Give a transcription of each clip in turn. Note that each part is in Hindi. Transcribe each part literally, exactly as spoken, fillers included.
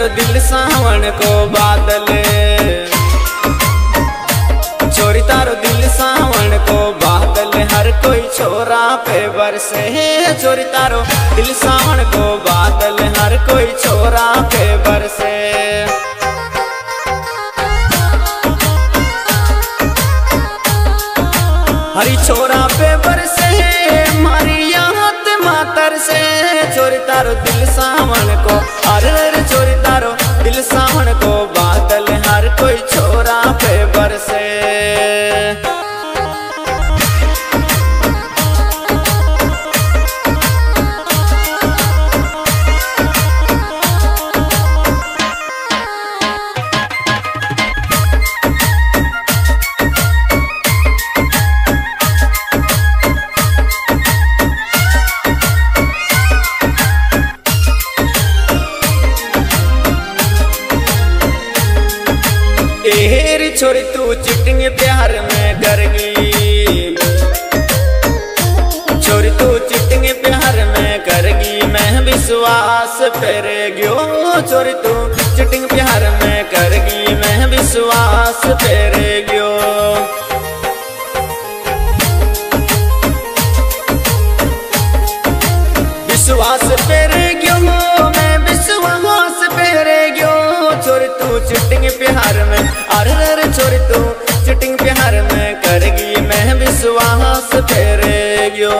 दिल सावन को बादल, छोरी तारो दिल सावन को बादल, हर कोई छोरा पे बरसे। छोरी तारो दिल सावन को बादल, हर कोई छोरा पे बरसे। हरी छोरा पे बरसे मारी याद मातर से। छोरी तारो दिल सावन को, अरे छोरी तारो दिल सावन को बादल, हर कोई छोरा पे बरसे। एरी छोरी तू चिटिंग प्यार में करगी, छोरी तू चिटिंग प्यार में करगी, मैं विश्वास फेरे गयो। छोरी तू चिटिंग प्यार में करगी, मैं विश्वास फेरे गयो। विश्वास फेरे गयो, मैं विश्वास फेरे गयो। छोरी तू चिटिंग प्यार में, अरे अरे छोरी तू चिटिंग प्यार में करगी, मैं विश्वास फेरे गयो।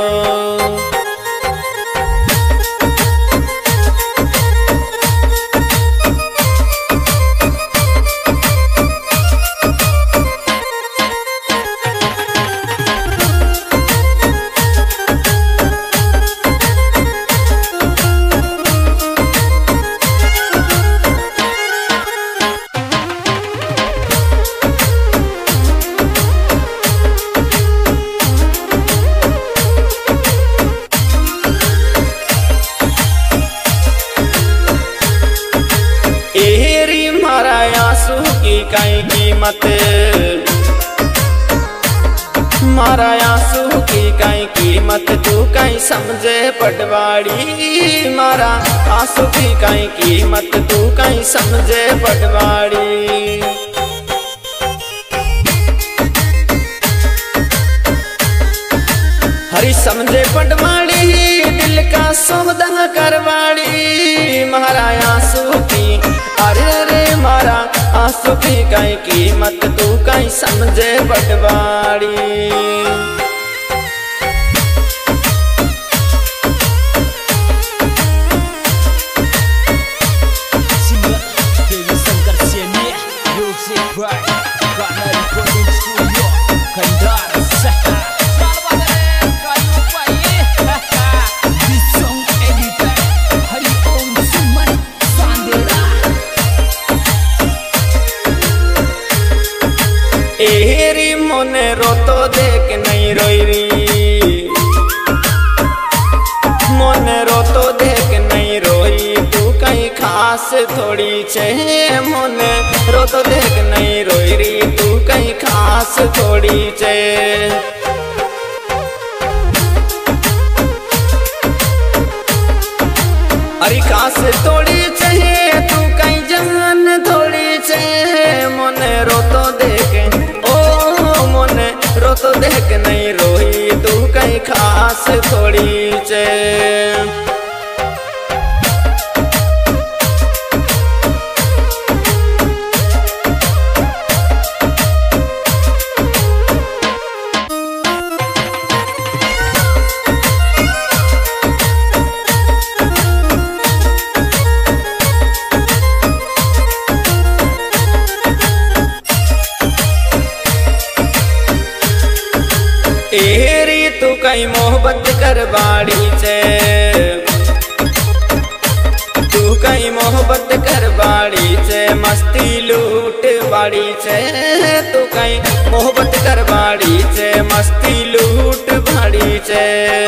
एरी मारा आंसू की काई कीमत, मारा आंसू की काई कीमत, तू काई समझे पटवाड़ी। मारा आंसू की काई कीमत, तू काई समझे पटवाड़ी। हरी समझे पटवाड़ी, दिल का सौदा करवाड़ी। मारा आंसू की, अरे अरे मारा आंसू की काई कीमत, तू काई समझे पटवाड़ी। एरी मोने रो तो देख नहीं रोई री, मोने रो तो देख नहीं रोई, तू कहीं खास थोड़ी छे। मोने रो तो देख नहीं रोई री, तू कहीं खास थोड़ी छे। अरे खास थोड़ी छे, तू कहीं जान थोड़ी छे। मोने रो तो देख, रो तो देख नहीं रोई, तू कहीं खास थोड़ी छे। एरी तू कहीं मोहब्बत करवाड़ी छे, तू कहीं मोहब्बत करवाड़ी छे, मस्ती लूट बाड़ी छे। तू कहीं मोहब्बत करवाड़ी छे, मस्ती लूट बाड़ी छे।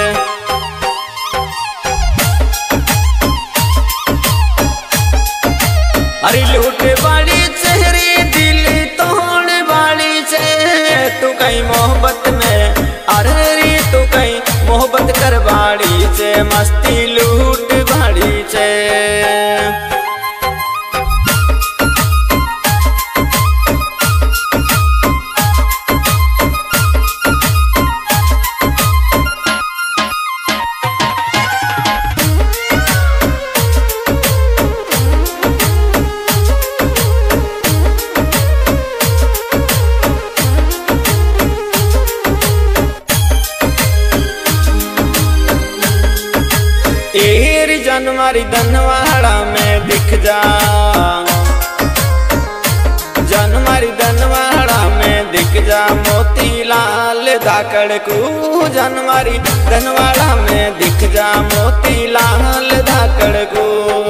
अरे लूट बाड़ी चेहरे दिल तोड़ बाड़ी छे। तू कहीं मोहब्बत में, अरे तू कहीं मोहब्बत करवाड़ी छे, मस्ती लूट बाड़ी छे। जानमारी धनवाड़ा में दिख जा, जानमारी धनवाड़ा में दिख जा मोतीलाल धाकड़ को, जानमारी धनवाड़ा में दिख जा मोतीलाल धाकड़ को।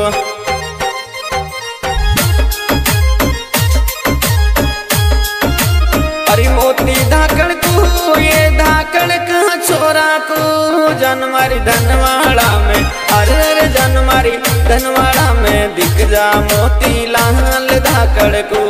अरे मोती धाकड़ को ये धाकड़ का छोरा को, जानमारी धनवाड़ा में, अरे अरे जानमारी धनवाड़ा में दिख जा मोतीलाल धाकड़ को।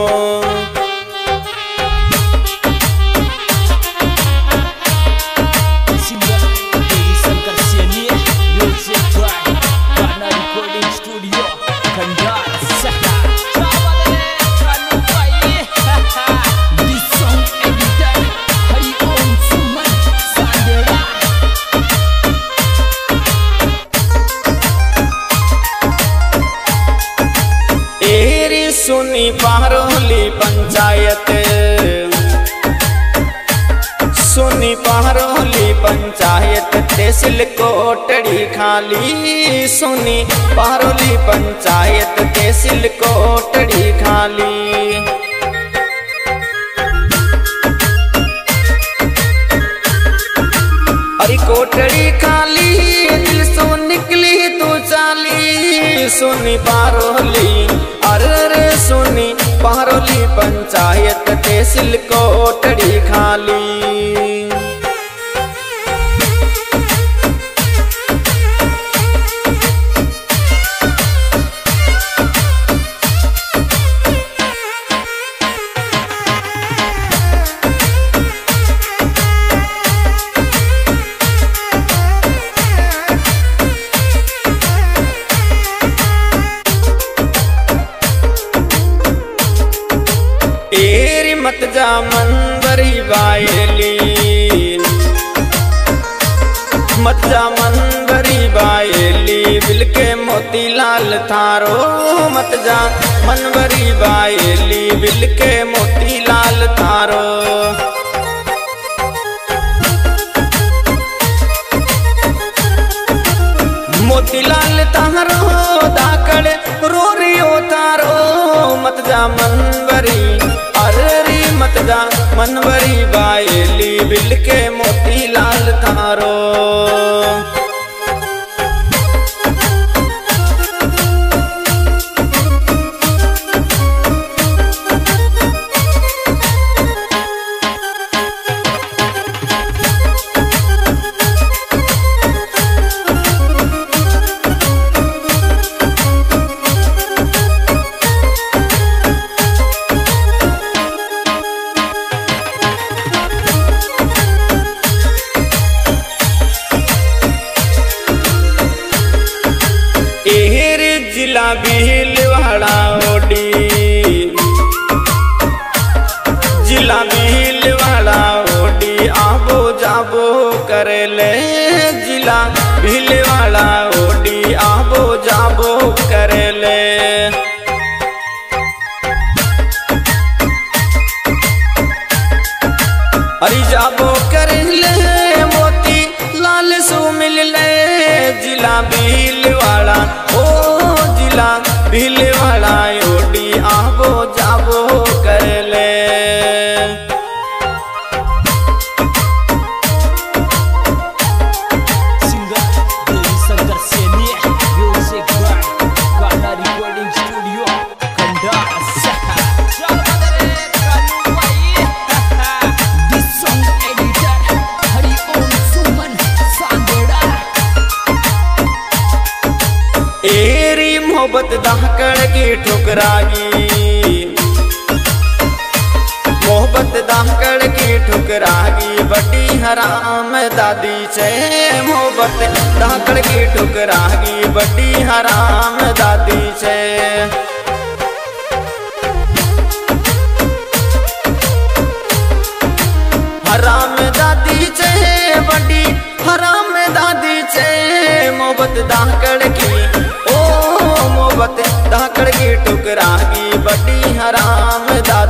सुनी पारोली पंचायत, सुनी पारोली पंचायत तहसील कोटड़ी खाली, सुनी पारोली पंचायत तहसील कोटड़ी खाली। अरे कोटड़ी खाली दिल सो निकली तू चाली, सुनी पारोली, अरे सुनी पारोली पंचायत तहसील कोटड़ी खाली। एरी मत जा मनबरी बायली, मत जा मनबरी बायली बिलके मोतीलाल थारो, मत जा मनबरी बायली बिलके मोतीलाल थारो। मोतीलाल थारो धाकड़ रोरियो थारो, मत जा मनबरी, अरे मत जा मनबरी बायली बिलके मोतीलाल थारो। जिला भीलवाड़ा ओडी, जिला भीलवाड़ा ओडी आबो जाबो करे ले, जिला भीलवाड़ा ओडी आबो जाबो करे ले। अरे जाबो करे ले मोती लाल सो मिल ले, जिला भीलवाड़ा ओ जिला भीलवाड़ा ओडी आबो जाबो कर ले। एरी मोहब्बत धाकड़ की ठुकरागी, मोहब्बत धाकड़ की ठुकरागी बड़ी हराम दादी से, मोहब्बत धाकड़ की ठुकरागी बड़ी हराम दादी से। हराम दादी से बड़ी हराम दादी से, मोहब्बत धाकड़ की ओ मोहब्बत धाकड़ की ठुकरागी बड़ी हराम दादी।